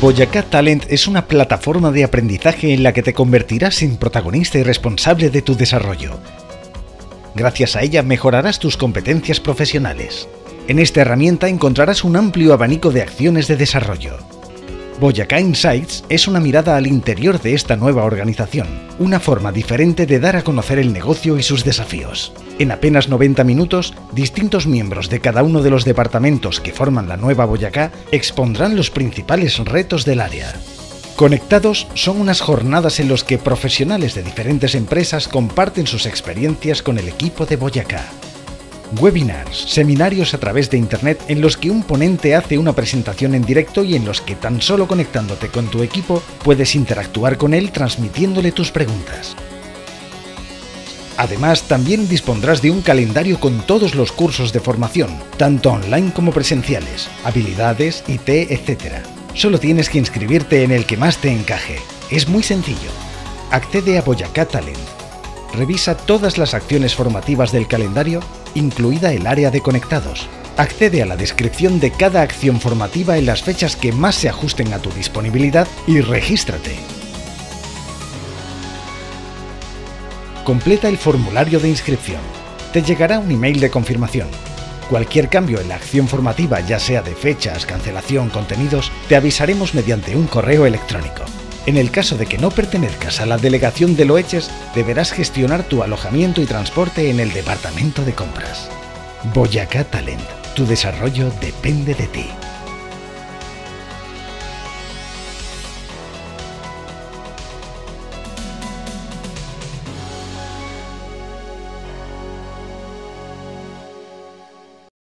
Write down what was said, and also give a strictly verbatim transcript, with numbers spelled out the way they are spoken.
Boyacá Talent es una plataforma de aprendizaje en la que te convertirás en protagonista y responsable de tu desarrollo. Gracias a ella mejorarás tus competencias profesionales. En esta herramienta encontrarás un amplio abanico de acciones de desarrollo. Boyacá Insights es una mirada al interior de esta nueva organización, una forma diferente de dar a conocer el negocio y sus desafíos. En apenas noventa minutos, distintos miembros de cada uno de los departamentos que forman la nueva Boyacá expondrán los principales retos del área. Conectados son unas jornadas en las que profesionales de diferentes empresas comparten sus experiencias con el equipo de Boyacá. Webinars, seminarios a través de Internet en los que un ponente hace una presentación en directo y en los que tan solo conectándote con tu equipo puedes interactuar con él transmitiéndole tus preguntas. Además, también dispondrás de un calendario con todos los cursos de formación, tanto online como presenciales, habilidades, I T, etcétera. Solo tienes que inscribirte en el que más te encaje. Es muy sencillo. Accede a Boyacá Talent. Revisa todas las acciones formativas del calendario, incluida el área de conectados. Accede a la descripción de cada acción formativa en las fechas que más se ajusten a tu disponibilidad y regístrate. Completa el formulario de inscripción. Te llegará un email de confirmación. Cualquier cambio en la acción formativa, ya sea de fechas, cancelación, contenidos, te avisaremos mediante un correo electrónico. En el caso de que no pertenezcas a la delegación de Loeches, deberás gestionar tu alojamiento y transporte en el departamento de compras. Boyacá Talent. Tu desarrollo depende de ti.